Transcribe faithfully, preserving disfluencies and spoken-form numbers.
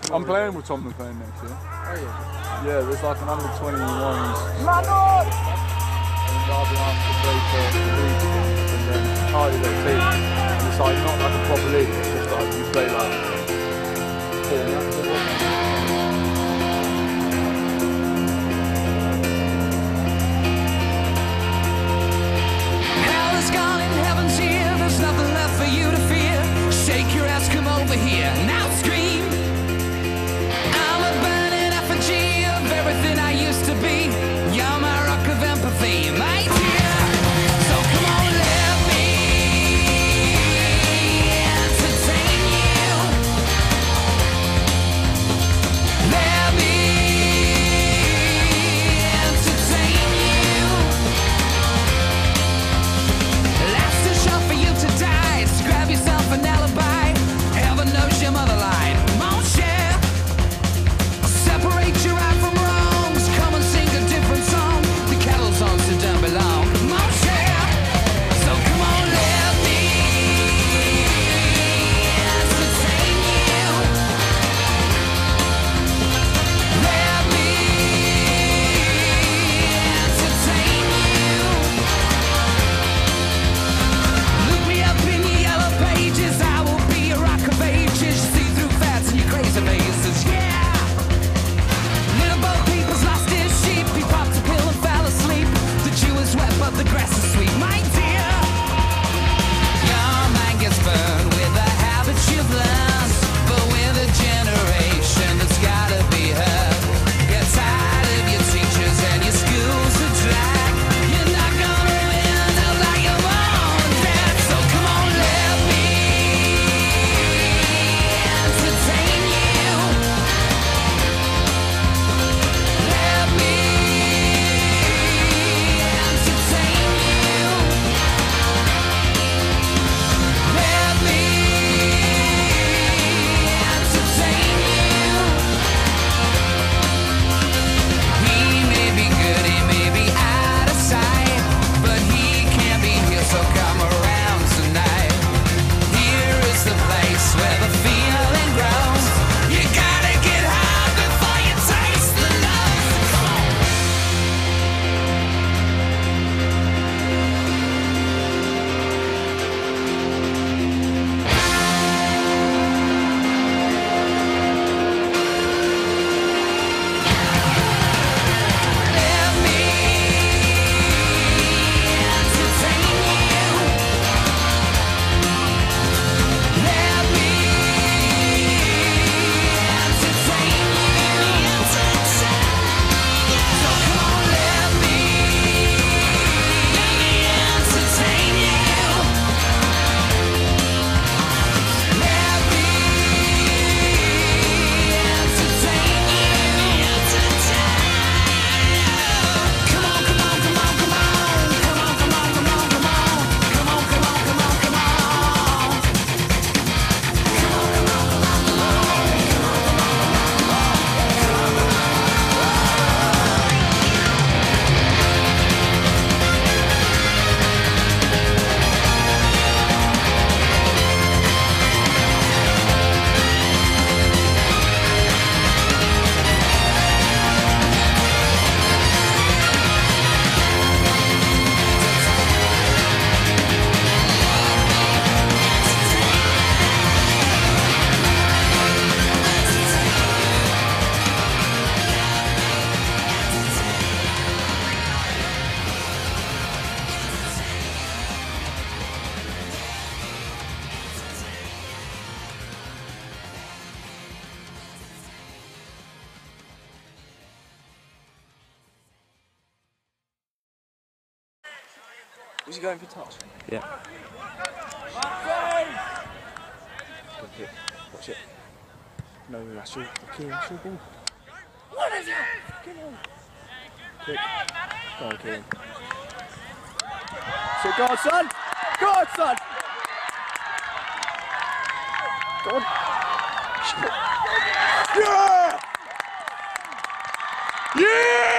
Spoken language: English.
I'm playing with Tom McLean next year. Oh yeah. Yeah, there's like an under twenty-ones. Manon! And I've been asked to play for the league and then part of the team. And it's like not like a proper league, it's just like you play like four matches or something. Hell is gone and heaven's here. There's nothing left for you to fear. Shake your ass, come over here. Now scream. I'm a burning effigy of everything I used to be. You're my rock of empathy, my dear. So come on, let me entertain you. Let me entertain you. Life's too short for you to die, so grab yourself an alibi. Heaven knows your mother lied. Won't share. Separate your right from wrongs. Come and sing a different song. The kettle's on, so don't belong. Won't share. So come on, let me entertain you. Let me entertain you. Look me up in your yellow pages. I will be a rock of ages. See through fats and your crazy faces. Yeah. Little Bo Peep's lost his sheep. He popped a pill and fell asleep. The Jew is wet, but the grass is sweet, my dear. Your mind gets burned with the habits you've learned, but with a generation that's gotta be heard. Get tired of your teachers and your schools are drag. You're not gonna win till like your mom and dad. So come on, let me entertain you. Let me entertain you. Let me entertain you. He may be good, he may be out of sight, but he can't be here, so come around tonight. Here is the place where the feeling grows. You gotta get high before you taste the love. Come on. Let me entertain you. Let me entertain you. So come on, let me entertain you. Let me entertain you. Come on, come on, come on, come on. Come on, come on, come on, come on. Come on, come on, come on, come on. Was he going for touch? Yeah. Good kick. Watch it. No, that's your fucking that's your ball. What is it? Kick. Go on, Kieran. So go on, son! Go on, son! Go on. Yeah! Yeah!